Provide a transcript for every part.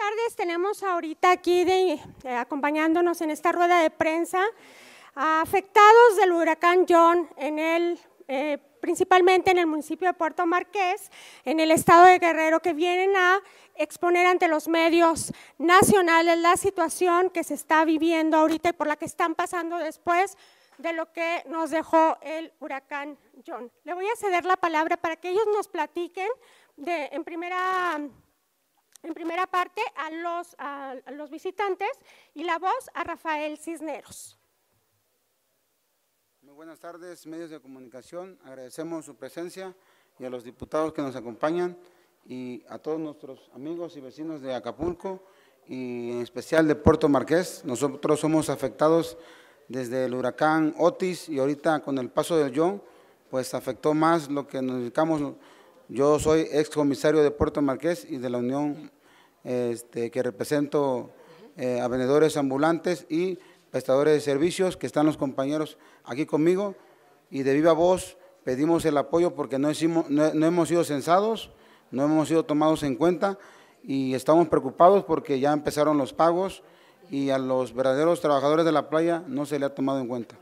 tardes. Tenemos ahorita aquí acompañándonos en esta rueda de prensa a afectados del huracán John principalmente en el municipio de Puerto Marqués, en el estado de Guerrero, que vienen a exponer ante los medios nacionales la situación que se está viviendo ahorita y por la que están pasando después de lo que nos dejó el huracán John. Le voy a ceder la palabra para que ellos nos platiquen en primera parte a los visitantes y la voz a Rafael Cisneros. Muy buenas tardes, medios de comunicación. Agradecemos su presencia y a los diputados que nos acompañan y a todos nuestros amigos y vecinos de Acapulco y en especial de Puerto Marqués. Nosotros somos afectados desde el huracán Otis y ahorita con el paso del John, pues afectó más lo que nos dedicamos. Yo soy excomisario de Puerto Marqués y de la unión que represento a vendedores ambulantes y prestadores de servicios, que están los compañeros aquí conmigo, y de viva voz pedimos el apoyo porque no hemos sido censados, no hemos sido tomados en cuenta y estamos preocupados porque ya empezaron los pagos y a los verdaderos trabajadores de la playa no se le ha tomado en cuenta.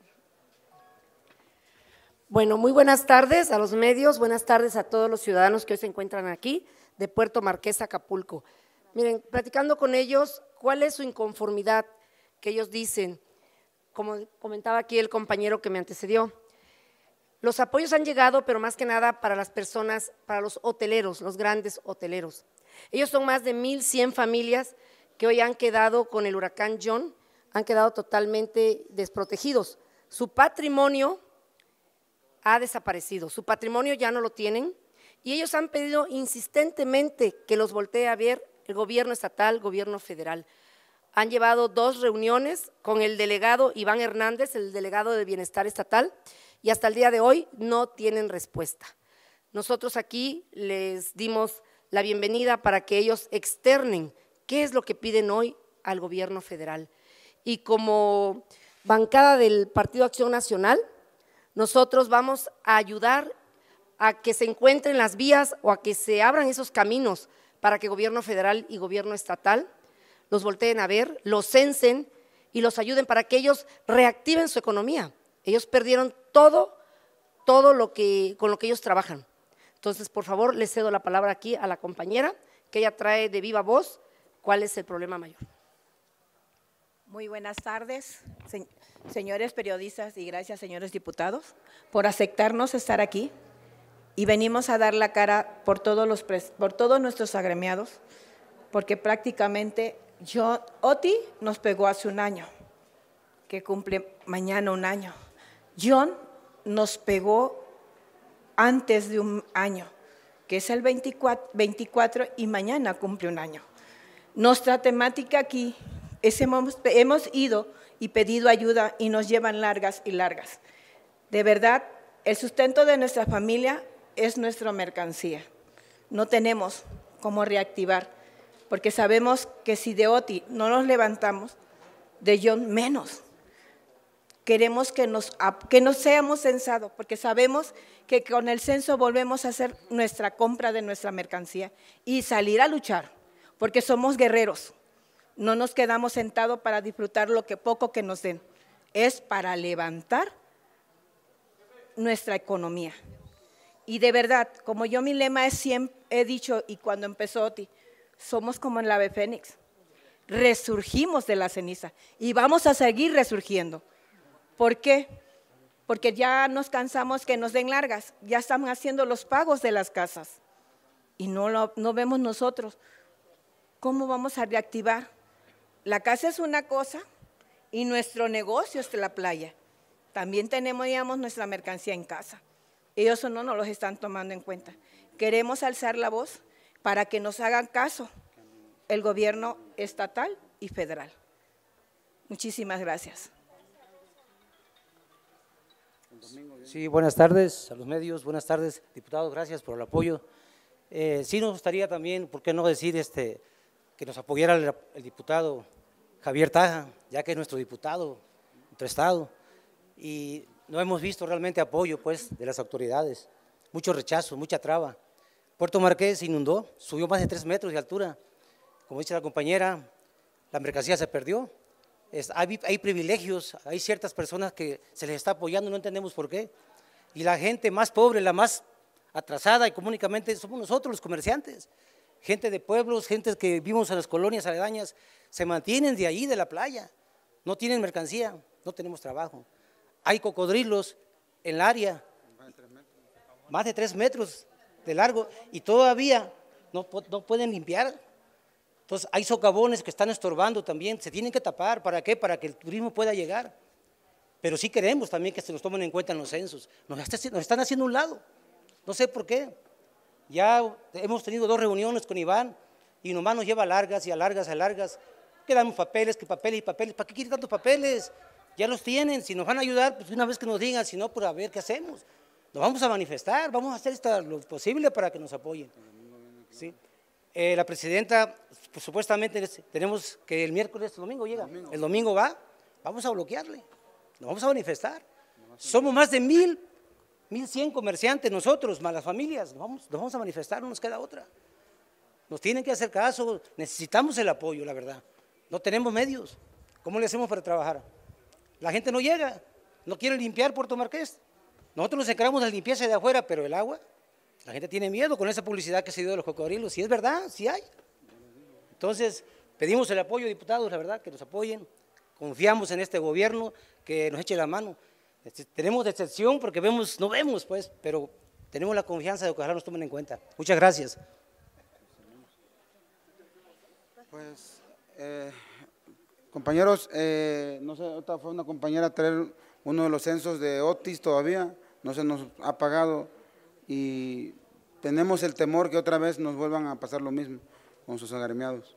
Bueno, muy buenas tardes a los medios, buenas tardes a todos los ciudadanos que hoy se encuentran aquí de Puerto Marqués, Acapulco. Miren, platicando con ellos, ¿cuál es su inconformidad? Que ellos dicen, como comentaba aquí el compañero que me antecedió, los apoyos han llegado, pero más que nada para las personas, para los hoteleros, los grandes hoteleros. Ellos son más de 1,100 familias que hoy han quedado con el huracán John, han quedado totalmente desprotegidos. Su patrimonio ha desaparecido, su patrimonio ya no lo tienen y ellos han pedido insistentemente que los voltee a ver el gobierno estatal, gobierno federal. Han llevado 2 reuniones con el delegado Iván Hernández, el delegado de Bienestar Estatal, y hasta el día de hoy no tienen respuesta. Nosotros aquí les dimos la bienvenida para que ellos externen qué es lo que piden hoy al gobierno federal. Y como bancada del Partido Acción Nacional, nosotros vamos a ayudar a que se encuentren las vías o a que se abran esos caminos para que gobierno federal y gobierno estatal los volteen a ver, los censen y los ayuden para que ellos reactiven su economía. Ellos perdieron todo con lo que ellos trabajan. Entonces, por favor, les cedo la palabra aquí a la compañera, que ella trae de viva voz cuál es el problema mayor. Muy buenas tardes, señores periodistas y gracias, señores diputados, por aceptarnos estar aquí y venimos a dar la cara por todos nuestros agremiados, porque prácticamente Oti nos pegó hace un año, que cumple mañana un año. John nos pegó antes de un año, que es el 24 y mañana cumple un año. Nuestra temática aquí es hemos ido y pedido ayuda y nos llevan largas y largas. De verdad, el sustento de nuestra familia es nuestra mercancía. No tenemos cómo reactivar, porque sabemos que si de Oti no nos levantamos, de John menos. Queremos que nos seamos censados, porque sabemos que con el censo volvemos a hacer nuestra compra de nuestra mercancía y salir a luchar, porque somos guerreros. No nos quedamos sentados para disfrutar lo que poco que nos den, es para levantar nuestra economía. Y de verdad, como yo mi lema he dicho y cuando empezó Oti, somos como el ave fénix, resurgimos de la ceniza y vamos a seguir resurgiendo. ¿Por qué? Porque ya nos cansamos que nos den largas, ya están haciendo los pagos de las casas y no vemos nosotros. ¿Cómo vamos a reactivar? La casa es una cosa y nuestro negocio es de la playa. También tenemos, digamos, nuestra mercancía en casa. Ellos no nos los están tomando en cuenta. Queremos alzar la voz para que nos hagan caso el gobierno estatal y federal. Muchísimas gracias. Sí, buenas tardes a los medios, buenas tardes, diputados, gracias por el apoyo. Sí nos gustaría también, ¿por qué no decir que nos apoyara el diputado Javier Taja, ya que es nuestro diputado, nuestro estado, y no hemos visto realmente apoyo pues de las autoridades, mucho rechazo, mucha traba. Puerto Marqués se inundó, subió más de 3 metros de altura, como dice la compañera, la mercancía se perdió. Hay privilegios, hay ciertas personas que se les está apoyando, no entendemos por qué. Y la gente más pobre, la más atrasada económicamente, somos nosotros los comerciantes. Gente de pueblos, gente que vivimos en las colonias aledañas, se mantienen de ahí, de la playa. No tienen mercancía, no tenemos trabajo. Hay cocodrilos en el área, más de 3 metros de largo, y todavía no pueden limpiar. Entonces hay socavones que están estorbando también, se tienen que tapar. ¿Para qué? Para que el turismo pueda llegar. Pero sí queremos también que se nos tomen en cuenta en los censos. Nos están haciendo un lado, no sé por qué. Ya hemos tenido 2 reuniones con Iván y nomás nos lleva largas y a largas, a largas. Que damos papeles, que papeles y papeles. ¿Para qué quieren tantos papeles? Ya los tienen. Si nos van a ayudar, pues una vez que nos digan, si no, pues a ver qué hacemos. Nos vamos a manifestar, vamos a hacer lo posible para que nos apoyen. ¿Sí? La presidenta, pues, supuestamente tenemos que el domingo llega, el domingo vamos a bloquearle, nos vamos a manifestar. Somos más de 1,100 comerciantes nosotros, más las familias, nos vamos a manifestar, no nos queda otra. Nos tienen que hacer caso, necesitamos el apoyo, la verdad. No tenemos medios, ¿cómo le hacemos para trabajar? La gente no llega, no quiere limpiar Puerto Marqués. Nosotros nos encargamos de la limpieza de afuera, pero el agua, la gente tiene miedo con esa publicidad que se dio de los cocodrilos. Si es verdad, sí hay. Entonces, pedimos el apoyo, diputados, la verdad, que nos apoyen. Confiamos en este gobierno, que nos eche la mano. Tenemos decepción porque no vemos, pues, pero tenemos la confianza de que ojalá nos tomen en cuenta. Muchas gracias. Pues, compañeros, no sé, otra fue una compañera a traer uno de los censos de Otis todavía, no se nos ha pagado y tenemos el temor que otra vez nos vuelvan a pasar lo mismo con sus agremiados.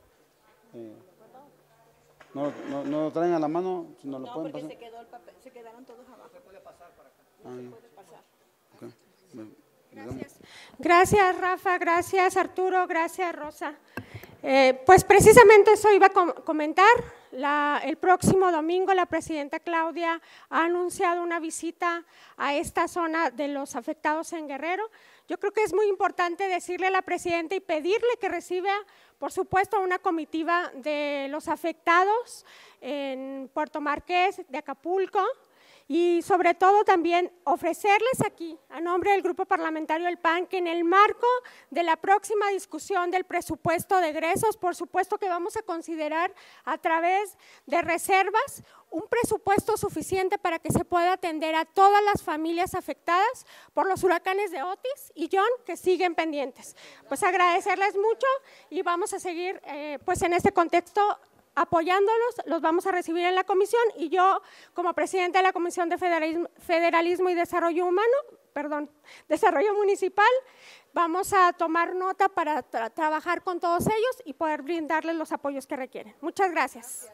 No lo traen a la mano, si no lo pueden pasar. Se quedó el papel, se quedaron todos abajo. Se puede pasar para acá. Puede pasar. Okay. Gracias. Gracias, Rafa, gracias, Arturo, gracias, Rosa. Pues precisamente eso iba a comentar. El próximo domingo la presidenta Claudia ha anunciado una visita a esta zona de los afectados en Guerrero. Yo creo que es muy importante decirle a la presidenta y pedirle que reciba, por supuesto, una comitiva de los afectados en Puerto Marqués, de Acapulco, y sobre todo también ofrecerles aquí, a nombre del Grupo Parlamentario del PAN, que en el marco de la próxima discusión del presupuesto de egresos, por supuesto que vamos a considerar a través de reservas un presupuesto suficiente para que se pueda atender a todas las familias afectadas por los huracanes de Otis y John, que siguen pendientes. Pues agradecerles mucho y vamos a seguir pues en este contexto apoyándolos, los vamos a recibir en la comisión y yo como presidenta de la Comisión de Federalismo y Desarrollo Desarrollo Municipal, vamos a tomar nota para trabajar con todos ellos y poder brindarles los apoyos que requieren. Muchas gracias.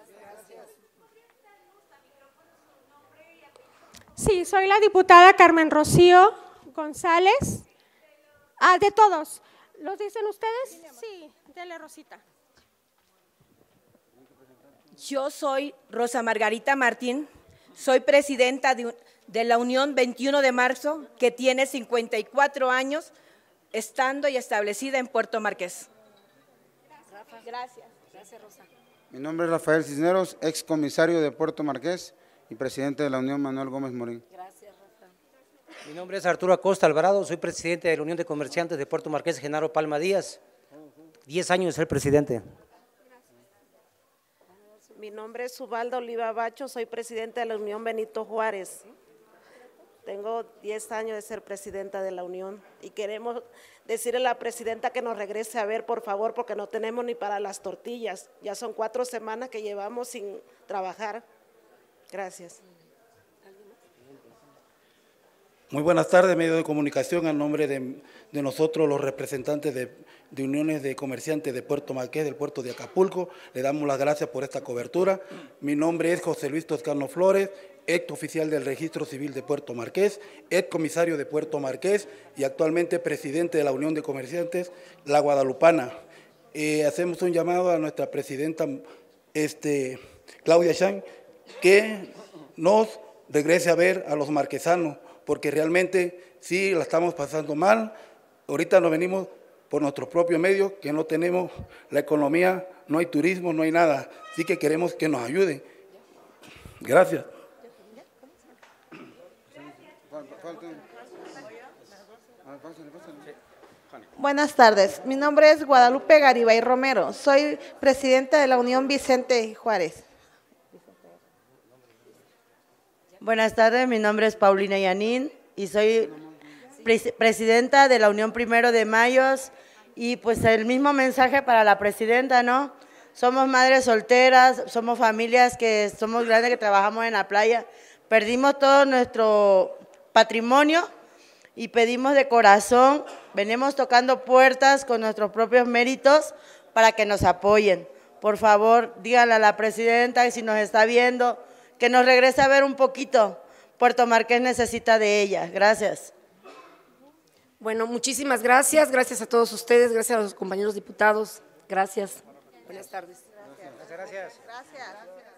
Sí, soy la diputada Carmen Rocío González. De todos. ¿Los dicen ustedes? Sí, dele, Rosita. Yo soy Rosa Margarita Martín, soy presidenta de la Unión 21 de Marzo, que tiene 54 años, estando y establecida en Puerto Marqués. Gracias. Gracias, Rosa. Mi nombre es Rafael Cisneros, ex comisario de Puerto Marqués y presidente de la Unión Manuel Gómez Morín. Gracias, Rafa. Mi nombre es Arturo Acosta Alvarado, soy presidente de la Unión de Comerciantes de Puerto Marqués, Genaro Palma Díaz. 10 años de ser presidente. Mi nombre es Ubaldo Oliva Bacho, soy presidenta de la Unión Benito Juárez. Tengo 10 años de ser presidenta de la Unión y queremos decirle a la presidenta que nos regrese a ver, por favor, porque no tenemos ni para las tortillas. Ya son 4 semanas que llevamos sin trabajar. Gracias. Muy buenas tardes, medios de comunicación. En nombre de nosotros, los representantes de uniones de comerciantes de Puerto Marqués, del puerto de Acapulco, le damos las gracias por esta cobertura. Mi nombre es José Luis Toscano Flores, ex oficial del Registro Civil de Puerto Marqués, ex comisario de Puerto Marqués y actualmente presidente de la Unión de Comerciantes La Guadalupana. Hacemos un llamado a nuestra presidenta Claudia Sheinbaum que nos regrese a ver a los marquesanos, porque realmente sí la estamos pasando mal. Ahorita nos venimos por nuestros propios medios, que no tenemos la economía, no hay turismo, no hay nada. Así que queremos que nos ayuden. Gracias. Buenas tardes, mi nombre es Guadalupe Garibay Romero, soy presidenta de la Unión Vicente Juárez. Buenas tardes, mi nombre es Paulina Yanín y soy presidenta de la Unión 1 de Mayo, y pues el mismo mensaje para la presidenta, ¿no? Somos madres solteras, somos familias que somos grandes, que trabajamos en la playa, perdimos todo nuestro patrimonio y pedimos de corazón, venimos tocando puertas con nuestros propios méritos para que nos apoyen. Por favor, díganle a la presidenta que si nos está viendo, que nos regrese a ver un poquito. Puerto Marqués necesita de ella. Gracias. Bueno, muchísimas gracias. Gracias a todos ustedes, gracias a los compañeros diputados. Gracias. Buenas tardes. Gracias. Gracias.